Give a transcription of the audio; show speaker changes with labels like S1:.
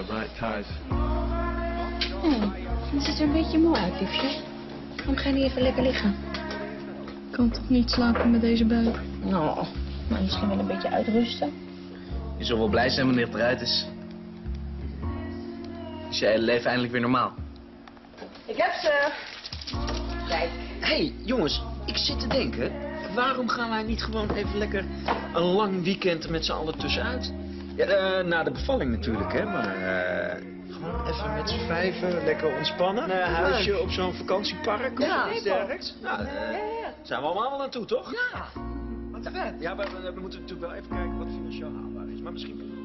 S1: the right ties.
S2: Het ziet er een beetje moe uit, liefje. Waarom ga je niet even lekker liggen?
S3: Ik kan toch niet slapen met deze buik?
S2: Nou, maar misschien wel een beetje uitrusten.
S4: Je zult wel blij zijn wanneer het eruit is. Is je hele leven eindelijk weer normaal?
S2: Ik heb ze. Kijk.
S5: Hé, jongens, ik zit te denken, waarom gaan wij niet gewoon even lekker een lang weekend met z'n allen tussenuit? Ja, na de bevalling natuurlijk, hè, maar gewoon even met z'n vijven lekker ontspannen. Een huisje op zo'n vakantiepark of iets dergelijks. Nou, zijn we allemaal wel naartoe, toch?
S2: Ja, wat vet.
S5: Ja, maar we moeten natuurlijk wel even kijken wat financieel haalbaar is, maar misschien...